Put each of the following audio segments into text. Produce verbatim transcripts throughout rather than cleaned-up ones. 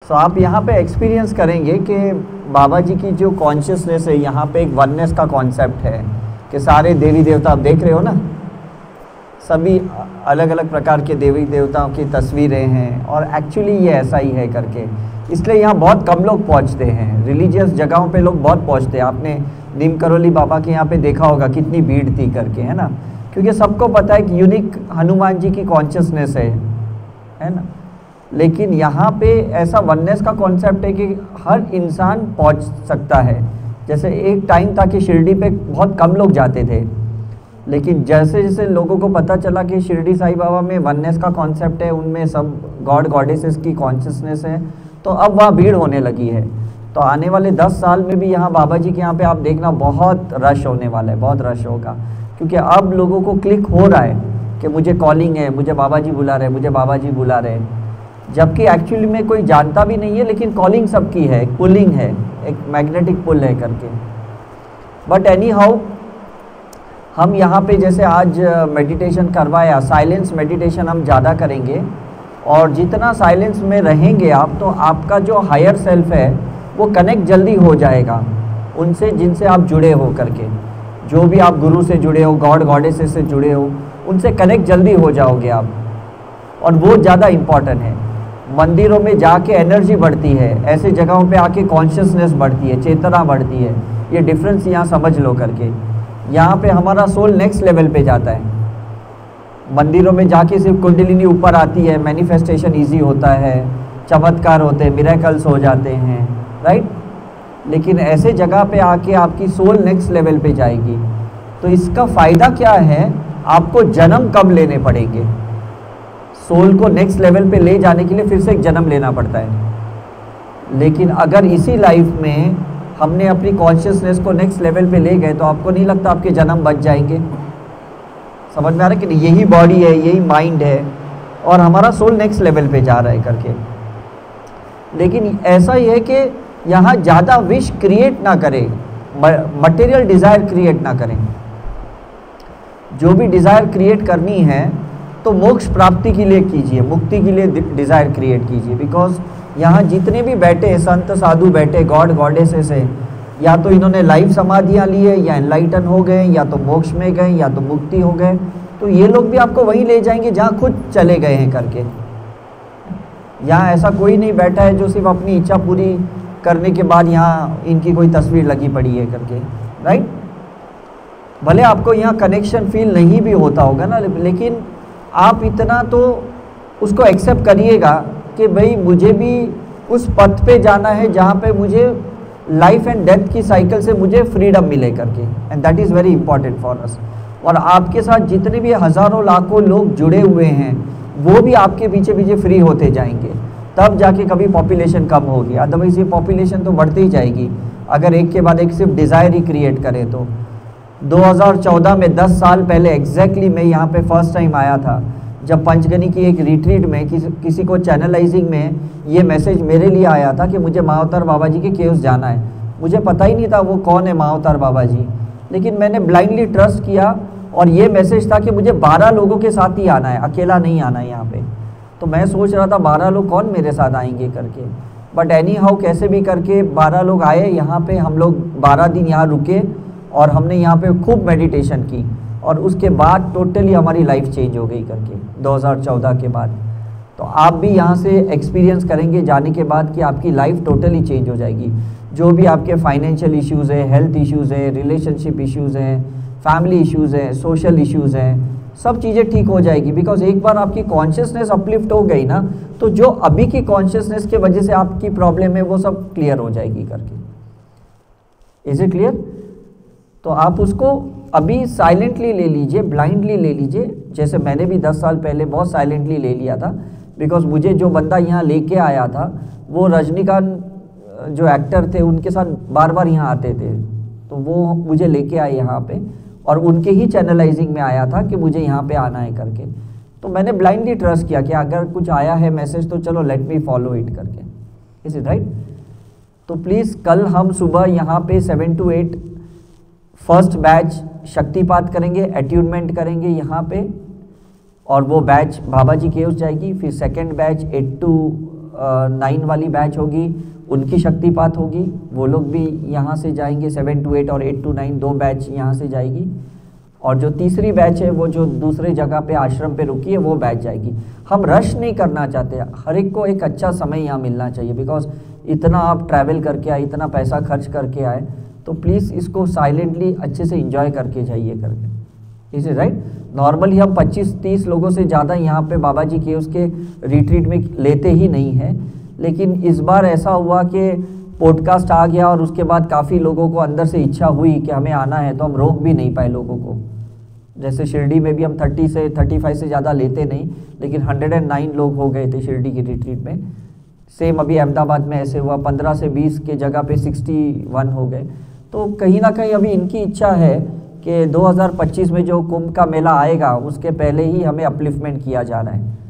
सो so, आप यहाँ पे एक्सपीरियंस करेंगे कि बाबा जी की जो कॉन्शियसनेस है, यहाँ पे एक वननेस का कॉन्सेप्ट है कि सारे देवी देवता आप देख रहे हो ना, सभी अलग अलग प्रकार के देवी देवताओं की तस्वीरें हैं और एक्चुअली ये ऐसा ही है करके। इसलिए यहाँ बहुत कम लोग पहुँचते हैं, रिलीजियस जगहों पे लोग बहुत पहुँचते हैं। आपने नीम करोली बाबा के यहाँ पे देखा होगा कितनी भीड़ थी करके, है ना, क्योंकि सबको पता है कि यूनिक हनुमान जी की कॉन्शियसनेस है है ना। लेकिन यहाँ पे ऐसा वननेस का कॉन्सेप्ट है कि हर इंसान पहुँच सकता है। जैसे एक टाइम था कि शिरडी पे बहुत कम लोग जाते थे, लेकिन जैसे जैसे लोगों को पता चला कि शिरडी साईं बाबा में वननेस का कॉन्सेप्ट है, उनमें सब गॉड गॉडेसेस की कॉन्शियसनेस है, तो अब वहाँ भीड़ होने लगी है। तो आने वाले दस साल में भी यहाँ बाबा जी के यहाँ पे आप देखना बहुत रश होने वाला है, बहुत रश होगा, क्योंकि अब लोगों को क्लिक हो रहा है कि मुझे कॉलिंग है, मुझे बाबा जी बुला रहे हैं, मुझे बाबा जी बुला रहे हैं, जबकि एक्चुअली में कोई जानता भी नहीं है, लेकिन कॉलिंग सबकी है, पुलिंग है, एक मैग्नेटिक पुल है करके। बट एनी हाउ हम यहाँ पे जैसे आज मेडिटेशन करवाया, साइलेंस मेडिटेशन हम ज़्यादा करेंगे, और जितना साइलेंस में रहेंगे आप, तो आपका जो हायर सेल्फ है वो कनेक्ट जल्दी हो जाएगा उनसे जिनसे आप जुड़े हो करके। जो भी आप गुरु से जुड़े हो, गॉड गॉडेसेस से जुड़े हो, उनसे कनेक्ट जल्दी हो जाओगे आप, और वो ज़्यादा इम्पॉर्टेंट है। मंदिरों में जाके एनर्जी बढ़ती है, ऐसे जगहों पे आके कॉन्शियसनेस बढ़ती है, चेतना बढ़ती है। ये डिफरेंस यहाँ समझ लो करके। यहाँ पे हमारा सोल नेक्स्ट लेवल पे जाता है। मंदिरों में जाके सिर्फ कुंडलिनी ऊपर आती है, मैनिफेस्टेशन इजी होता है, चमत्कार होते हैं, मिरेकल्स हो जाते हैं, राइट। लेकिन ऐसे जगह पे आके आपकी सोल नेक्स्ट लेवल पे जाएगी। तो इसका फ़ायदा क्या है, आपको जन्म कब लेने पड़ेंगे। सोल को नेक्स्ट लेवल पे ले जाने के लिए फिर से एक जन्म लेना पड़ता है। लेकिन अगर इसी लाइफ में हमने अपनी कॉन्शियसनेस को नेक्स्ट लेवल पे ले गए, तो आपको नहीं लगता आपके जन्म बच जाएंगे। समझ में आ रहा है कि नहीं, यही बॉडी है, यही माइंड है, और हमारा सोल नेक्स्ट लेवल पे जा रहा है करके। लेकिन ऐसा ही है कि यहाँ ज़्यादा विश क्रिएट ना करें, मटेरियल डिज़ायर क्रिएट ना करें। जो भी डिज़ायर क्रिएट करनी है तो मोक्ष प्राप्ति के लिए कीजिए, मुक्ति के लिए डिज़ायर क्रिएट कीजिए। बिकॉज यहाँ जितने भी बैठे हैं संत साधु बैठे, गॉड गॉडेसेस है, या तो इन्होंने लाइव समाधियाँ ली है, या एनलाइटन हो गए, या तो मोक्ष में गए, या तो मुक्ति हो गए। तो ये लोग भी आपको वहीं ले जाएंगे जहाँ खुद चले गए हैं करके। यहाँ ऐसा कोई नहीं बैठा है जो सिर्फ अपनी इच्छा पूरी करने के बाद यहाँ इनकी कोई तस्वीर लगी पड़ी है करके, राइट। भले आपको यहाँ कनेक्शन फील नहीं भी होता होगा ना, लेकिन आप इतना तो उसको एक्सेप्ट करिएगा कि भाई मुझे भी उस पथ पे जाना है जहाँ पे मुझे लाइफ एंड डेथ की साइकिल से मुझे फ्रीडम मिले करके। And that is very important for us. और आपके साथ जितने भी हज़ारों लाखों लोग जुड़े हुए हैं, वो भी आपके पीछे पीछे फ्री होते जाएंगे, तब जाके कभी पॉपुलेशन कम होगी। अदरवाइज ये पॉपुलेशन तो बढ़ती ही जाएगी अगर एक के बाद एक सिर्फ डिज़ायर ही क्रिएट करें। तो दो हज़ार चौदह में दस साल पहले एग्जैक्टली मैं यहाँ पे फर्स्ट टाइम आया था, जब पंचगनी की एक रिट्रीट में किसी किसी को चैनलाइजिंग में ये मैसेज मेरे लिए आया था कि मुझे महाअवतार बाबा जी के केव्स जाना है। मुझे पता ही नहीं था वो कौन है महाअवतार बाबा जी, लेकिन मैंने ब्लाइंडली ट्रस्ट किया, और ये मैसेज था कि मुझे बारह लोगों के साथ ही आना है, अकेला नहीं आना है यहाँ पे। तो मैं सोच रहा था बारह लोग कौन मेरे साथ आएंगे करके, बट एनी हाउ कैसे भी करके बारह लोग आए यहाँ पे। हम लोग बारह दिन यहाँ रुके और हमने यहाँ पे खूब मेडिटेशन की, और उसके बाद टोटली हमारी लाइफ चेंज हो गई करके दो हज़ार चौदह के बाद। तो आप भी यहाँ से एक्सपीरियंस करेंगे जाने के बाद कि आपकी लाइफ टोटली चेंज हो जाएगी। जो भी आपके फाइनेंशियल इश्यूज़ है, हेल्थ इश्यूज़ है, रिलेशनशिप इश्यूज़ हैं, फैमिली इश्यूज़ हैं, सोशल इश्यूज़ हैं, सब चीज़ें ठीक हो जाएगी। बिकॉज एक बार आपकी कॉन्शियसनेस अपलिफ्ट हो गई ना, तो जो अभी की कॉन्शियसनेस की वजह से आपकी प्रॉब्लम है वो सब क्लियर हो जाएगी करके। Is it clear? तो आप उसको अभी साइलेंटली ले लीजिए, ब्लाइंडली ले लीजिए, जैसे मैंने भी दस साल पहले बहुत साइलेंटली ले लिया था। बिकॉज मुझे जो बंदा यहाँ लेके आया था वो रजनीकांत जो एक्टर थे उनके साथ बार बार यहाँ आते थे, तो वो मुझे लेके आए यहाँ पे, और उनके ही चैनलाइजिंग में आया था कि मुझे यहाँ पे आना है करके। तो मैंने ब्लाइंडली ट्रस्ट किया कि अगर कुछ आया है मैसेज तो चलो लेट मी फॉलो इट करके। Is it right? तो प्लीज़ कल हम सुबह यहाँ पे seven to eight first batch शक्तिपात करेंगे, अट्यूनमेंट करेंगे यहाँ पे, और वो बैच बाबा जी केव्स जाएगी। फिर second batch eight to nine वाली बैच होगी उनकी शक्तिपात होगी, वो लोग भी यहाँ से जाएंगे, सेवन टू एट और एट टू नाइन दो बैच यहाँ से जाएगी। और जो तीसरी बैच है वो जो दूसरे जगह पे आश्रम पे रुकी है वो बैच जाएगी। हम रश नहीं करना चाहते, हर एक को एक अच्छा समय यहाँ मिलना चाहिए, बिकॉज इतना आप ट्रैवल करके आए, इतना पैसा खर्च करके आए, तो प्लीज़ इसको साइलेंटली अच्छे से इंजॉय करके जाइए करके। Is it right? नॉर्मली हम पच्चीस तीस लोगों से ज़्यादा यहाँ पे बाबा जी के उसके रिट्रीट में लेते ही नहीं हैं, लेकिन इस बार ऐसा हुआ कि पॉडकास्ट आ गया और उसके बाद काफ़ी लोगों को अंदर से इच्छा हुई कि हमें आना है, तो हम रोक भी नहीं पाए लोगों को। जैसे शिरडी में भी हम तीस से पैंतीस से ज़्यादा लेते नहीं, लेकिन एक सौ नौ लोग हो गए थे शिरडी की रिट्रीट में। सेम अभी अहमदाबाद में ऐसे हुआ, पंद्रह से बीस के जगह पे इकसठ हो गए। तो कहीं ना कहीं अभी इनकी इच्छा है कि दो हज़ार पच्चीस में जो कुंभ का मेला आएगा उसके पहले ही हमें अपलिफ्टमेंट किया जा रहा है,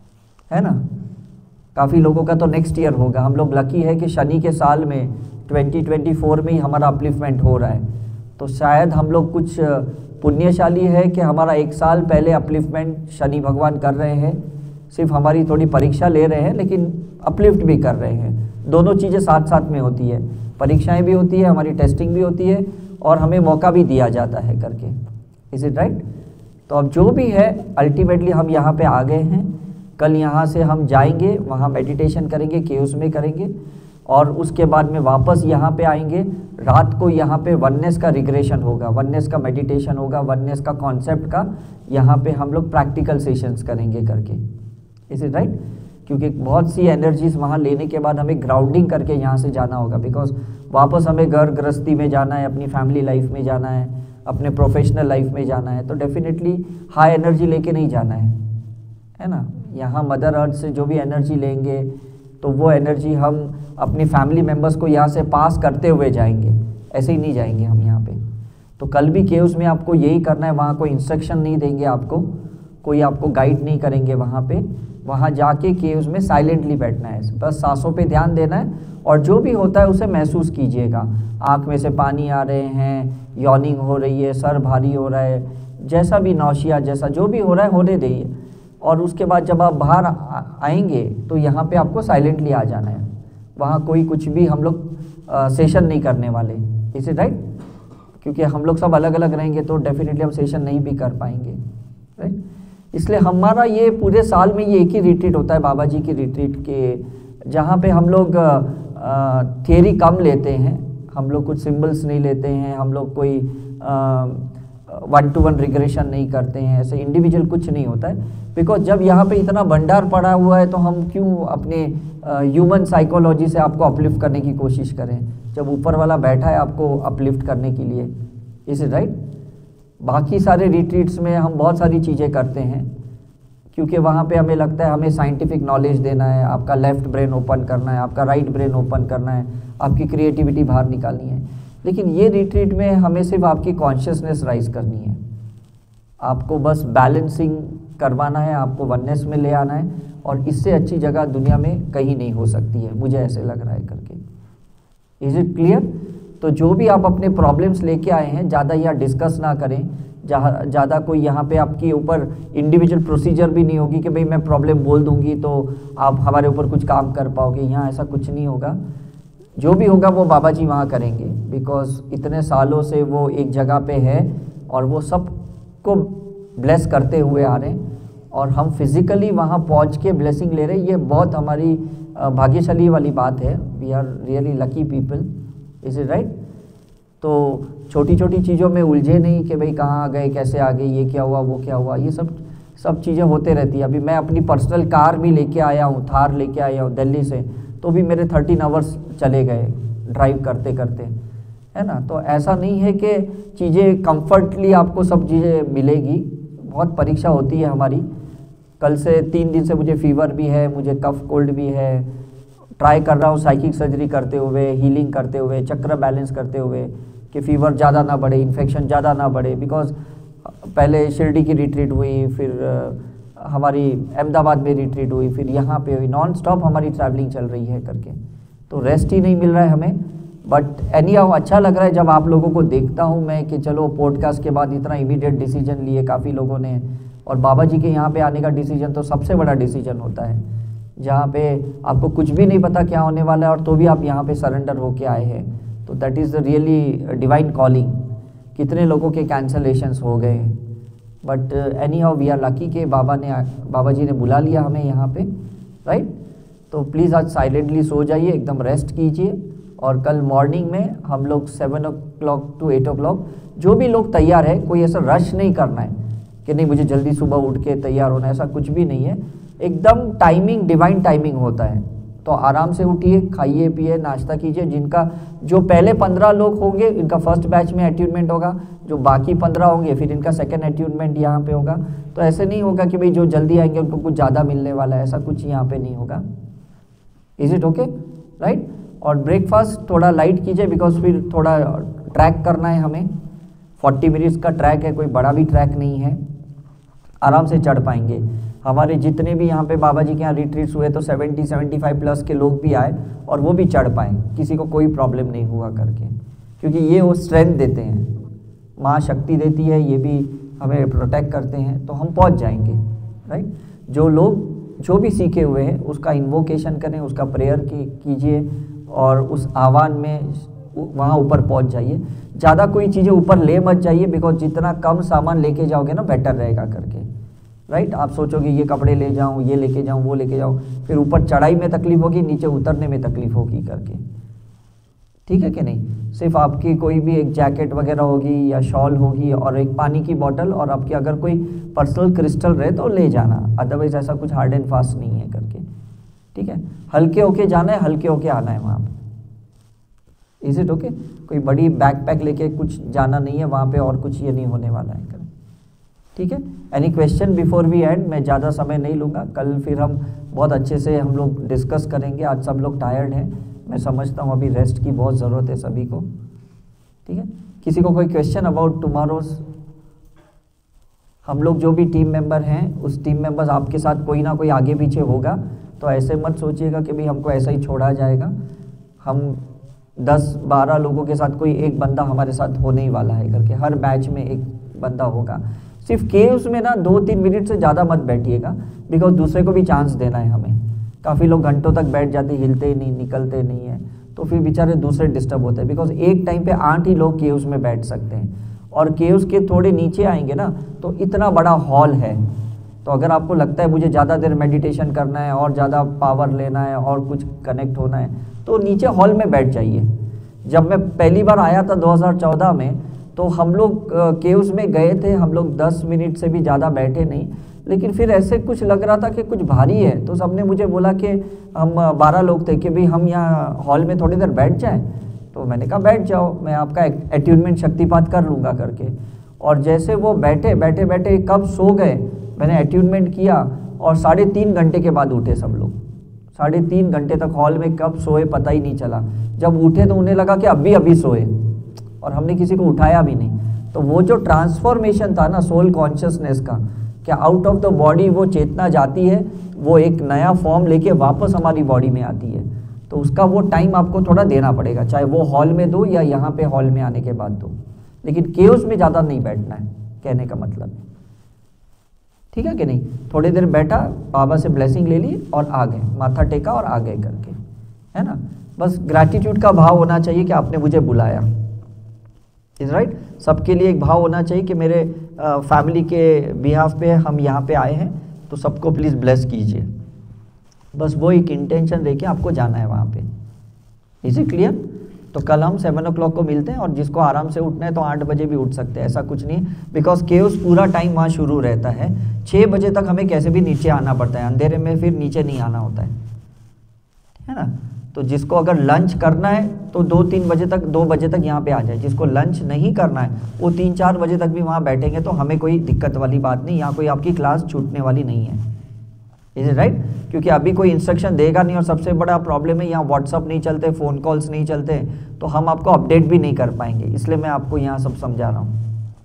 है ना। काफ़ी लोगों का तो नेक्स्ट ईयर होगा। हम लोग लकी है कि शनि के साल में ट्वेंटी ट्वेंटी फोर में ही हमारा अपलिफ्टमेंट हो रहा है, तो शायद हम लोग कुछ पुण्यशाली है कि हमारा एक साल पहले अपलिफ्टमेंट शनि भगवान कर रहे हैं। सिर्फ हमारी थोड़ी परीक्षा ले रहे हैं, लेकिन अपलिफ्ट भी कर रहे हैं। दोनों चीज़ें साथ साथ में होती है, परीक्षाएं भी होती है, हमारी टेस्टिंग भी होती है, और हमें मौका भी दिया जाता है करके। Is it right? तो अब जो भी है अल्टीमेटली हम यहाँ पे आ गए हैं। कल यहाँ से हम जाएंगे, वहाँ मेडिटेशन करेंगे, केव्स में करेंगे, और उसके बाद में वापस यहाँ पे आएंगे। रात को यहाँ पे वननेस का रिग्रेशन होगा, वननेस का मेडिटेशन होगा, वननेस का कॉन्सेप्ट का यहाँ पे हम लोग प्रैक्टिकल सेशंस करेंगे करके। Is it right? क्योंकि बहुत सी एनर्जीज वहाँ लेने के बाद हमें ग्राउंडिंग करके यहाँ से जाना होगा, बिकॉज वापस हमें घर गृहस्थी में जाना है, अपनी फैमिली लाइफ में जाना है, अपने प्रोफेशनल लाइफ में जाना है, तो डेफिनेटली हाई एनर्जी लेके नहीं जाना है, है ना। यहाँ मदर अर्थ से जो भी एनर्जी लेंगे तो वो एनर्जी हम अपनी फैमिली मेम्बर्स को यहाँ से पास करते हुए जाएंगे, ऐसे ही नहीं जाएंगे हम यहाँ पे। तो कल भी केव्स में आपको यही करना है, वहाँ कोई इंस्ट्रक्शन नहीं देंगे आपको, कोई आपको गाइड नहीं करेंगे वहाँ पे। वहाँ जाके केव्स में साइलेंटली बैठना है, बस सांसों पे ध्यान देना है, और जो भी होता है उसे महसूस कीजिएगा। आँख में से पानी आ रहे हैं, यॉर्निंग हो रही है, सर भारी हो रहा है, जैसा भी नौशिया जैसा जो भी हो रहा है होने दीजिए। और उसके बाद जब आप बाहर आएंगे तो यहाँ पे आपको साइलेंटली आ जाना है। वहाँ कोई कुछ भी हम लोग सेशन नहीं करने वाले। Is it right? क्योंकि हम लोग सब अलग अलग रहेंगे तो डेफिनेटली हम सेशन नहीं भी कर पाएंगे, राइट। इसलिए हमारा ये पूरे साल में ये एक ही रिट्रीट होता है बाबा जी की रिट्रीट के, जहाँ पे हम लोग थियरी कम लेते हैं, हम लोग कुछ सिंबल्स नहीं लेते हैं, हम लोग कोई वन टू वन रिग्रेशन नहीं करते हैं, ऐसे इंडिविजुअल कुछ नहीं होता है। बिकॉज जब यहाँ पे इतना भंडार पड़ा हुआ है तो हम क्यों अपने ह्यूमन साइकोलॉजी से आपको अपलिफ्ट करने की कोशिश करें, जब ऊपर वाला बैठा है आपको अपलिफ्ट करने के लिए। Is it right? बाकी सारे रिट्रीट्स में हम बहुत सारी चीज़ें करते हैं, क्योंकि वहाँ पे हमें लगता है हमें साइंटिफिक नॉलेज देना है, आपका लेफ्ट ब्रेन ओपन करना है, आपका राइट ब्रेन ओपन करना है, आपकी क्रिएटिविटी बाहर निकालनी है। लेकिन ये रिट्रीट में हमें सिर्फ आपकी कॉन्शियसनेस राइज करनी है, आपको बस बैलेंसिंग करवाना है, आपको वननेस में ले आना है, और इससे अच्छी जगह दुनिया में कहीं नहीं हो सकती है, मुझे ऐसे लग रहा है करके। Is it clear? तो जो भी आप अपने प्रॉब्लम्स लेके आए हैं, ज़्यादा यहाँ डिस्कस ना करें, जहाँ ज़्यादा कोई यहाँ पे आपके ऊपर इंडिविजुअल प्रोसीजर भी नहीं होगी कि भाई मैं प्रॉब्लम बोल दूंगी तो आप हमारे ऊपर कुछ काम कर पाओगे। यहाँ ऐसा कुछ नहीं होगा, जो भी होगा वो बाबा जी वहाँ करेंगे, बिकॉज इतने सालों से वो एक जगह पे है और वो सबको ब्लेस करते हुए आ रहे हैं, और हम फिज़िकली वहाँ पहुँच के ब्लेसिंग ले रहे हैं। ये बहुत हमारी भाग्यशाली वाली बात है। We are really lucky people. Is it right? तो छोटी छोटी चीज़ों में उलझे नहीं कि भाई कहाँ आ गए, कैसे आ गए, ये क्या हुआ, वो क्या हुआ, ये सब सब चीज़ें होते रहती है। अभी मैं अपनी पर्सनल कार भी लेके आया हूँ, थार लेके आया हूँ दिल्ली से, तो भी मेरे थर्टीन आवर्स चले गए ड्राइव करते करते, है ना। तो ऐसा नहीं है कि चीज़ें कंफर्टली आपको सब चीज़ें मिलेगी, बहुत परीक्षा होती है हमारी। कल से तीन दिन से मुझे फीवर भी है, मुझे कफ कोल्ड भी है, ट्राई कर रहा हूँ साइकिक सर्जरी करते हुए, हीलिंग करते हुए, चक्र बैलेंस करते हुए कि फ़ीवर ज़्यादा ना बढ़े, इन्फेक्शन ज़्यादा ना बढ़े। बिकॉज पहले शिरडी की रिट्रीट हुई, फिर हमारी अहमदाबाद में रिट्रीट हुई, फिर यहाँ पे हुई, नॉन स्टॉप हमारी ट्रैवलिंग चल रही है करके, तो रेस्ट ही नहीं मिल रहा है हमें। बट एनी हाउ अच्छा लग रहा है जब आप लोगों को देखता हूँ मैं कि चलो पॉडकास्ट के बाद इतना इमीडिएट डिसीजन लिए काफ़ी लोगों ने, और बाबा जी के यहाँ पे आने का डिसीजन तो सबसे बड़ा डिसीजन होता है, जहाँ पे आपको कुछ भी नहीं पता क्या होने वाला है और तो भी आप यहाँ पे सरेंडर होके आए हैं, तो that is the really divine calling. कितने लोगों के कैंसलेशंस हो गए, but anyhow we are lucky कि बाबा ने बाबा जी ने बुला लिया हमें यहाँ पे, राइट। तो प्लीज़ आज साइलेंटली सो जाइए, एकदम रेस्ट कीजिए, और कल मॉर्निंग में हम लोग seven o'clock to eight o'clock जो भी लोग तैयार है, कोई ऐसा रश नहीं करना है कि नहीं मुझे जल्दी सुबह उठ के तैयार होना है, ऐसा कुछ भी नहीं है। एकदम टाइमिंग डिवाइन टाइमिंग होता है, तो आराम से उठिए, खाइए पिए, नाश्ता कीजिए। जिनका जो पहले पंद्रह लोग होंगे इनका फर्स्ट बैच में अट्यूनमेंट होगा, जो बाकी पंद्रह होंगे फिर इनका सेकेंड अट्यूनमेंट यहाँ पे होगा। तो ऐसे नहीं होगा कि भाई जो जल्दी आएंगे उनको कुछ ज़्यादा मिलने वाला है, ऐसा कुछ यहाँ पे नहीं होगा। Is it okay, right. और ब्रेकफास्ट थोड़ा लाइट कीजिए, बिकॉज फिर थोड़ा ट्रैक करना है हमें, फोर्टी मिनट्स का ट्रैक है, कोई बड़ा भी ट्रैक नहीं है, आराम से चढ़ पाएंगे। हमारे जितने भी यहाँ पे बाबा जी के यहाँ रिट्रीट्स हुए तो सेवेंटी सेवेंटी फाइव प्लस के लोग भी आए और वो भी चढ़ पाए, किसी को कोई प्रॉब्लम नहीं हुआ करके, क्योंकि ये वो स्ट्रेंथ देते हैं, माँ शक्ति देती है, ये भी हमें प्रोटेक्ट करते हैं, तो हम पहुँच जाएंगे, राइट। जो लोग जो भी सीखे हुए हैं उसका इन्वोकेशन करें, उसका प्रेयर की कीजिए और उस आह्वान में वहाँ ऊपर पहुँच जाइए। ज़्यादा कोई चीज़ें ऊपर ले मत जाइए, बिकॉज जितना कम सामान लेके जाओगे ना बेटर रहेगा करके, राइट। आप सोचोगे ये कपड़े ले जाऊँ, ये लेके जाऊँ, वो लेके जाऊँ, फिर ऊपर चढ़ाई में तकलीफ होगी, नीचे उतरने में तकलीफ होगी करके, ठीक है कि नहीं। सिर्फ आपकी कोई भी एक जैकेट वगैरह होगी या शॉल होगी और एक पानी की बोतल, और आपकी अगर कोई पर्सनल क्रिस्टल रहे तो ले जाना, अदरवाइज ऐसा कुछ हार्ड एंड फास्ट नहीं है करके, ठीक है। हल्के होके जाना है, हल्के होके आना है वहाँ पे। Is it okay. कोई बड़ी बैकपैक लेके कुछ जाना नहीं है वहाँ पे, और कुछ ये नहीं होने वाला है, ठीक है। Any question before we end, मैं ज़्यादा समय नहीं लूँगा, कल फिर हम बहुत अच्छे से हम लोग डिस्कस करेंगे। आज सब लोग टायर्ड हैं, मैं समझता हूँ अभी रेस्ट की बहुत ज़रूरत है सभी को, ठीक है। किसी को कोई क्वेश्चन अबाउट टुमारोज? हम लोग जो भी टीम मेंबर हैं उस टीम मेंबर्स आपके साथ कोई ना कोई आगे पीछे होगा, तो ऐसे मत सोचिएगा कि भाई हमको ऐसा ही छोड़ा जाएगा। हम दस बारह लोगों के साथ कोई एक बंदा हमारे साथ होने ही वाला है करके, हर बैच में एक बंदा होगा। सिर्फ केव्स में ना दो तीन मिनट से ज़्यादा मत बैठिएगा, बिकॉज दूसरे को भी चांस देना है हमें। काफ़ी लोग घंटों तक बैठ जाते, हिलते ही नहीं, निकलते नहीं हैं, तो फिर बेचारे दूसरे डिस्टर्ब होते हैं। बिकॉज एक टाइम पे आठ ही लोग केव्स में बैठ सकते हैं, और केव्स के थोड़े नीचे आएंगे ना तो इतना बड़ा हॉल है, तो अगर आपको लगता है मुझे ज़्यादा देर मेडिटेशन करना है और ज़्यादा पावर लेना है और कुछ कनेक्ट होना है, तो नीचे हॉल में बैठ जाइए। जब मैं पहली बार आया था दो हज़ार चौदह में, तो हम लोग केव्स में गए थे, हम लोग दस मिनट से भी ज़्यादा बैठे नहीं, लेकिन फिर ऐसे कुछ लग रहा था कि कुछ भारी है, तो सबने मुझे बोला कि हम बारह लोग थे कि भाई हम यहाँ हॉल में थोड़ी देर बैठ जाएं। तो मैंने कहा बैठ जाओ, मैं आपका अट्यूनमेंट शक्तिपात कर लूँगा करके। और जैसे वो बैठे बैठे बैठे कब सो गए, मैंने अट्यूनमेंट किया और साढ़े तीन घंटे के बाद उठे सब लोग। साढ़े तीन घंटे तक हॉल में कब सोए पता ही नहीं चला। जब उठे तो उन्हें लगा कि अभी अभी सोए, और हमने किसी को उठाया भी नहीं। तो वो जो ट्रांसफॉर्मेशन था ना सोल कॉन्शियसनेस का, क्या आउट ऑफ द बॉडी वो चेतना जाती है, वो एक नया फॉर्म लेके वापस हमारी बॉडी में आती है, तो उसका वो टाइम आपको थोड़ा देना पड़ेगा, चाहे वो हॉल में दो या यहाँ पे हॉल में आने के बाद दो, लेकिन केव्स में ज़्यादा नहीं बैठना है, कहने का मतलब है, ठीक है कि नहीं। थोड़ी देर बैठा, बाबा से ब्लेसिंग ले ली और आ गए, माथा टेका और आ गए करके, है ना। बस ग्रैटिट्यूड का भाव होना चाहिए कि आपने मुझे बुलाया, इज राइट। सबके लिए एक भाव होना चाहिए कि मेरे फैमिली के बिहाफ पे हम यहाँ पे आए हैं, तो सबको प्लीज़ ब्लेस कीजिए। बस वो एक इंटेंशन लेके आपको जाना है वहाँ पे। Is it clear? तो कल हम सेवन ओ क्लॉक को मिलते हैं, और जिसको आराम से उठना है तो आठ बजे भी उठ सकते हैं, ऐसा कुछ नहीं, बिकॉज केव्स पूरा टाइम वहाँ शुरू रहता है। छः बजे तक हमें कैसे भी नीचे आना पड़ता है, अंधेरे में फिर नीचे नहीं आना होता है, है ना। तो जिसको अगर लंच करना है तो दो तीन बजे तक दो बजे तक यहाँ पे आ जाए, जिसको लंच नहीं करना है वो तीन चार बजे तक भी वहाँ बैठेंगे, तो हमें कोई दिक्कत वाली बात नहीं, यहाँ कोई आपकी क्लास छूटने वाली नहीं है। Is it right? क्योंकि अभी कोई इंस्ट्रक्शन देगा नहीं, और सबसे बड़ा प्रॉब्लम है यहाँ व्हाट्सअप नहीं चलते, फ़ोन कॉल्स नहीं चलते, तो हम आपको अपडेट भी नहीं कर पाएंगे, इसलिए मैं आपको यहाँ सब समझा रहा हूँ।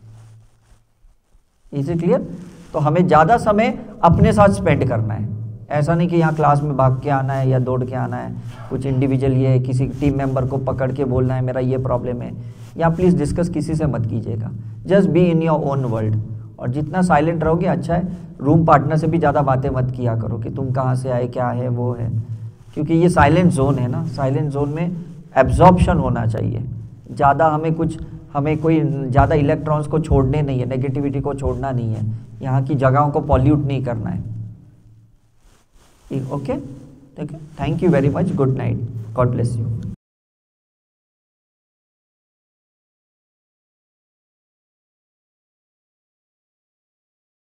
Is it clear? तो हमें ज़्यादा समय अपने साथ स्पेंड करना है, ऐसा नहीं कि यहाँ क्लास में भाग के आना है या दौड़ के आना है, कुछ इंडिविजुअल ये किसी टीम मेंबर को पकड़ के बोलना है मेरा ये प्रॉब्लम है, या प्लीज़ डिस्कस किसी से मत कीजिएगा। Just be in your own world, और जितना साइलेंट रहोगे अच्छा है। रूम पार्टनर से भी ज़्यादा बातें मत किया करो कि तुम कहाँ से आए, क्या है वो है, क्योंकि ये साइलेंट जोन है ना। साइलेंट जोन में एब्जॉर्प्शन होना चाहिए ज़्यादा, हमें कुछ हमें कोई ज़्यादा इलेक्ट्रॉन्स को छोड़ने नहीं है, नेगेटिविटी को छोड़ना नहीं है, यहाँ की जगहों को पॉल्यूट नहीं करना है। ओके, ठीक है, thank you very much, good night, God bless you.